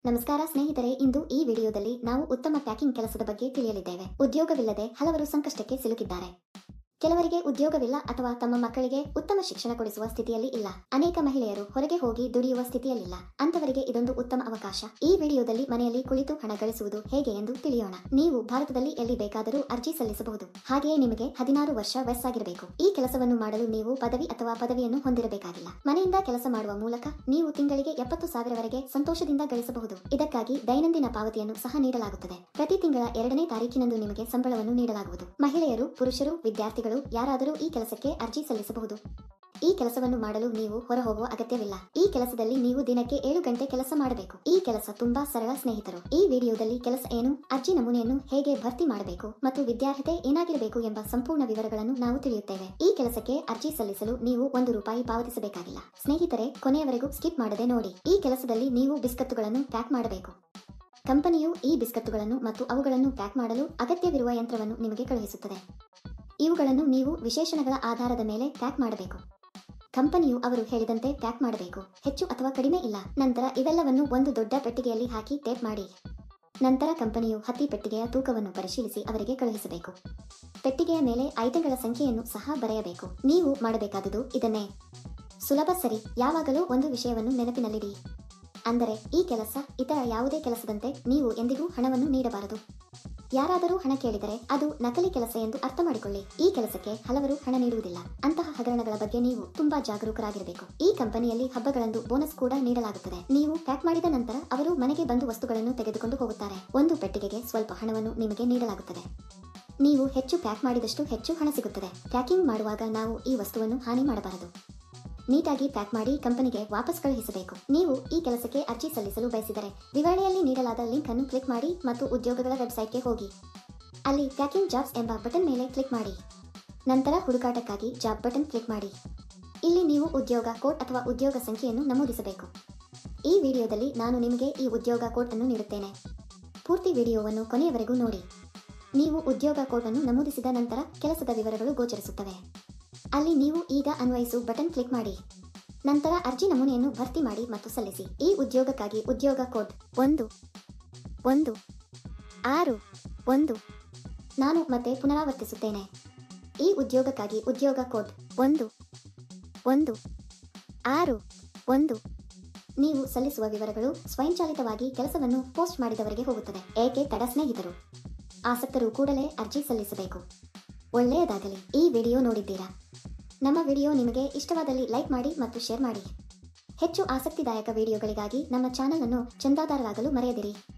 ನಮಸ್ಕಾರ ಸ್ನೇಹಿತರೆ, ಇಂದು ಈ ವಿಡಿಯೋದಲ್ಲಿ ನಾವು ಉತ್ತಮ ಪ್ಯಾಕಿಂಗ್ ಕೆಲಸದ ಬಗ್ಗೆ ತಿಳಿಯಲಿದ್ದೇವೆ. ಉದ್ಯೋಗವಿಲ್ಲದೆ ಹಲವರು ಸಂಕಷ್ಟಕ್ಕೆ ಸಿಲುಕಿದ್ದಾರೆ. ಕೆಲವರಿಗೆ ಉದ್ಯೋಗವಿಲ್ಲ ಅಥವಾ ತಮ್ಮ ಮಕ್ಕಳಿಗೆ ಉತ್ತಮ ಶಿಕ್ಷಣ ಕೊಡಿಸುವ ಸ್ಥಿತಿಯಲ್ಲಿ ಇಲ್ಲ. ಅನೇಕ ಮಹಿಳೆಯರು ಹೊರಗೆ ಹೋಗಿ ದುಡಿಯುವ ಸ್ಥಿತಿಯಲ್ಲಿಲ್ಲ. ಅಂತವರಿಗೆ ಇದೊಂದು ಉತ್ತಮ ಅವಕಾಶ. ಈ ವಿಡಿಯೋದಲ್ಲಿ ಮನೆಯಲ್ಲಿ ಕುಳಿತು ಹಣ ಗಳಿಸುವುದು ಹೇಗೆ ಎಂದು ತಿಳಿಯೋಣ. ನೀವು ಭಾರತದಲ್ಲಿ ಎಲ್ಲಿ ಬೇಕಾದರೂ ಅರ್ಜಿ ಸಲ್ಲಿಸಬಹುದು. ಹಾಗೆಯೇ ನಿಮಗೆ 16 ವರ್ಷ ವಯಸ್ಸಾಗಿರಬೇಕು. ಈ ಕೆಲಸವನ್ನು ಮಾಡಲು ನೀವು ಪದವಿ ಅಥವಾ ಪದವಿಯನ್ನು ಹೊಂದಿರಬೇಕಾಗಿಲ್ಲ. ಮನೆಯಿಂದ ಕೆಲಸ ಮಾಡುವ ಮೂಲಕ ನೀವು ತಿಂಗಳಿಗೆ 70,000 ವರೆಗೆ ಸಂತೋಷದಿಂದ ಗಳಿಸಬಹುದು. ಇದಕ್ಕಾಗಿ ದೈನಂದಿನ ಪಾವತಿಯನ್ನು ಸಹ ನೀಡಲಾಗುತ್ತದೆ. ಪ್ರತಿ ತಿಂಗಳ 2ನೇ ತಾರೀಕಿನಂದು ನಿಮಗೆ ಸಂಬಳವನ್ನು ನೀಡಲಾಗುವುದು. ಮಹಿಳೆಯರು, ಪುರುಷರು, ವಿದ್ಯಾರ್ಥಿಗಳು ಯಾರಾದರೂ ಈ ಕೆಲಸಕ್ಕೆ ಅರ್ಜಿ ಸಲ್ಲಿಸಬಹುದು. ಈ ಕೆಲಸವನ್ನು ಮಾಡಲು ನೀವು ಹೊರಹೋಗುವ ಅಗತ್ಯವಿಲ್ಲ. ಈ ಕೆಲಸದಲ್ಲಿ ನೀವು ದಿನಕ್ಕೆ 7 ಗಂಟೆ ಕೆಲಸ ಮಾಡಬೇಕು. ಈ ಕೆಲಸ ತುಂಬಾ ಸರಳ ಸ್ನೇಹಿತರು. ಈ ವಿಡಿಯೋದಲ್ಲಿ ಕೆಲಸ ಏನು, ಅರ್ಜಿ ನಮೂನೆಯನ್ನು ಹೇಗೆ ಭರ್ತಿ ಮಾಡಬೇಕು ಮತ್ತು ವಿದ್ಯಾರ್ಹತೆ ಏನಾಗಿರಬೇಕು ಎಂಬ ಸಂಪೂರ್ಣ ವಿವರಗಳನ್ನು ನಾವು ತಿಳಿಯುತ್ತೇವೆ. ಈ ಕೆಲಸಕ್ಕೆ ಅರ್ಜಿ ಸಲ್ಲಿಸಲು ನೀವು ₹1 ಪಾವತಿಸಬೇಕಾಗಿಲ್ಲ. ಸ್ನೇಹಿತರೆ, ಕೊನೆಯವರೆಗೂ ಸ್ಕಿಪ್ ಮಾಡದೆ ನೋಡಿ. ಈ ಕೆಲಸದಲ್ಲಿ ನೀವು ಬಿಸ್ಕತ್ತುಗಳನ್ನು ಪ್ಯಾಕ್ ಮಾಡಬೇಕು. ಕಂಪನಿಯು ಈ ಬಿಸ್ಕತ್ತುಗಳನ್ನು ಮತ್ತು ಅವುಗಳನ್ನು ಪ್ಯಾಕ್ ಮಾಡಲು ಅಗತ್ಯವಿರುವ ಯಂತ್ರವನ್ನು ನಿಮಗೆ ಕಳುಹಿಸುತ್ತದೆ. ಇವುಗಳನ್ನು ನೀವು ವಿಶೇಷಣಗಳ ಆಧಾರದ ಮೇಲೆ ಪ್ಯಾಕ್ ಮಾಡಬೇಕು. ಕಂಪನಿಯು ಅವರು ಹೇಳಿದಂತೆ ಪ್ಯಾಕ್ ಮಾಡಬೇಕು. ಹೆಚ್ಚು ಅಥವಾ ಕಡಿಮೆ ಇಲ್ಲ. ನಂತರ ಇವೆಲ್ಲವನ್ನು ಒಂದು ದೊಡ್ಡ ಪೆಟ್ಟಿಗೆಯಲ್ಲಿ ಹಾಕಿ ಟೇಪ್ ಮಾಡಿ. ನಂತರ ಕಂಪನಿಯು ಹತ್ತಿ ಪೆಟ್ಟಿಗೆಯ ತೂಕವನ್ನು ಪರಿಶೀಲಿಸಿ ಅವರಿಗೆ ಕಳುಹಿಸಬೇಕು. ಪೆಟ್ಟಿಗೆಯ ಮೇಲೆ ಐಟಂಗಳ ಸಂಖ್ಯೆಯನ್ನು ಸಹ ಬರೆಯಬೇಕು. ನೀವು ಮಾಡಬೇಕಾದುದು ಇದನ್ನೇ. ಸುಲಭ, ಸರಿ. ಯಾವಾಗಲೂ ಒಂದು ವಿಷಯವನ್ನು ನೆನಪಿನಲ್ಲಿಡಿ. ಅಂದರೆ ಈ ಕೆಲಸ ಇತರ ಯಾವುದೇ ಕೆಲಸದಂತೆ ನೀವು ಎಂದಿಗೂ ಹಣವನ್ನು ನೀಡಬಾರದು. ಯಾರಾದರೂ ಹಣ ಕೇಳಿದರೆ ಅದು ನಕಲಿ ಕೆಲಸ ಎಂದು ಅರ್ಥ ಮಾಡಿಕೊಳ್ಳಿ. ಈ ಕೆಲಸಕ್ಕೆ ಹಲವರು ಹಣ ನೀಡುವುದಿಲ್ಲ. ಅಂತಹ ಹಗರಣಗಳ ಬಗ್ಗೆ ನೀವು ತುಂಬಾ ಜಾಗರೂಕರಾಗಿರಬೇಕು. ಈ ಕಂಪನಿಯಲ್ಲಿ ಹಬ್ಬಗಳಂದು ಬೋನಸ್ ಕೂಡ ನೀಡಲಾಗುತ್ತದೆ. ನೀವು ಪ್ಯಾಕ್ ಮಾಡಿದ ನಂತರ ಅವರು ಮನೆಗೆ ಬಂದು ವಸ್ತುಗಳನ್ನು ತೆಗೆದುಕೊಂಡು ಹೋಗುತ್ತಾರೆ. ಒಂದು ಪೆಟ್ಟಿಗೆಗೆ ಸ್ವಲ್ಪ ಹಣವನ್ನು ನಿಮಗೆ ನೀಡಲಾಗುತ್ತದೆ. ನೀವು ಹೆಚ್ಚು ಪ್ಯಾಕ್ ಮಾಡಿದಷ್ಟು ಹೆಚ್ಚು ಹಣ ಸಿಗುತ್ತದೆ. ಪ್ಯಾಕಿಂಗ್ ಮಾಡುವಾಗ ನಾವು ಈ ವಸ್ತುವನ್ನು ಹಾನಿ ಮಾಡಬಾರದು. ನೀಟಾಗಿ ಪ್ಯಾಕ್ ಮಾಡಿ ಕಂಪನಿಗೆ ವಾಪಸ್ ಕಳುಹಿಸಬೇಕು. ನೀವು ಈ ಕೆಲಸಕ್ಕೆ ಅರ್ಜಿ ಸಲ್ಲಿಸಲು ಬಯಸಿದರೆ ವಿವರಣೆಯಲ್ಲಿ ನೀಡಲಾದ ಲಿಂಕ್ ಅನ್ನು ಕ್ಲಿಕ್ ಮಾಡಿ ಮತ್ತು ಉದ್ಯೋಗಗಳ ವೆಬ್ಸೈಟ್ಗೆ ಹೋಗಿ. ಅಲ್ಲಿ ಪ್ಯಾಕಿಂಗ್ ಜಾಬ್ಸ್ ಎಂಬ ಬಟನ್ ಮೇಲೆ ಕ್ಲಿಕ್ ಮಾಡಿ. ನಂತರ ಹುಡುಕಾಟಕ್ಕಾಗಿ ಜಾಬ್ ಬಟನ್ ಕ್ಲಿಕ್ ಮಾಡಿ. ಇಲ್ಲಿ ನೀವು ಉದ್ಯೋಗ ಕೋಡ್ ಅಥವಾ ಉದ್ಯೋಗ ಸಂಖ್ಯೆಯನ್ನು ನಮೂದಿಸಬೇಕು. ಈ ವಿಡಿಯೋದಲ್ಲಿ ನಾನು ನಿಮಗೆ ಈ ಉದ್ಯೋಗ ಕೋಡ್ ಅನ್ನು ನೀಡುತ್ತೇನೆ. ಪೂರ್ತಿ ವಿಡಿಯೋವನ್ನು ಕೊನೆಯವರೆಗೂ ನೋಡಿ. ನೀವು ಉದ್ಯೋಗ ಕೋಡ್ ಅನ್ನು ನಮೂದಿಸಿದ ನಂತರ ಕೆಲಸದ ವಿವರಗಳು ಗೋಚರಿಸುತ್ತವೆ. ಅಲ್ಲಿ ನೀವು ಈಗ ಅನ್ವಯಿಸು ಬಟನ್ ಕ್ಲಿಕ್ ಮಾಡಿ. ನಂತರ ಅರ್ಜಿ ನಮೂನೆಯನ್ನು ಭರ್ತಿ ಮಾಡಿ ಮತ್ತು ಸಲ್ಲಿಸಿ. ಈ ಉದ್ಯೋಗಕ್ಕಾಗಿ ಉದ್ಯೋಗ ಕೋಡ್ 1161. ನಾನು ಮತ್ತೆ ಪುನರಾವರ್ತಿಸುತ್ತೇನೆ. ಈ ಉದ್ಯೋಗಕ್ಕಾಗಿ ಉದ್ಯೋಗ ಕೋಡ್ 1161. ನೀವು ಸಲ್ಲಿಸುವ ವಿವರಗಳು ಸ್ವಯಂಚಾಲಿತವಾಗಿ ಕೆಲಸವನ್ನು ಪೋಸ್ಟ್ ಮಾಡಿದವರಿಗೆ ಹೋಗುತ್ತದೆ. ಏಕೆ ತಡ ಸ್ನೇಹಿತರು? ಆಸಕ್ತರು ಕೂಡಲೇ ಅರ್ಜಿ ಸಲ್ಲಿಸಬೇಕು. ಒಳ್ಳೆಯದಾಗಲಿ. ಈ ವಿಡಿಯೋ ನೋಡಿದ್ದೀರಾ? ನಮ್ಮ ವಿಡಿಯೋ ನಿಮಗೆ ಇಷ್ಟವಾದಲ್ಲಿ ಲೈಕ್ ಮಾಡಿ ಮತ್ತು ಶೇರ್ ಮಾಡಿ. ಹೆಚ್ಚು ಆಸಕ್ತಿದಾಯಕ ವಿಡಿಯೋಗಳಿಗಾಗಿ ನಮ್ಮ ಚಾನೆಲ್ ಅನ್ನು ಚಂದಾದಾರರಾಗಲು ಮರೆಯದಿರಿ.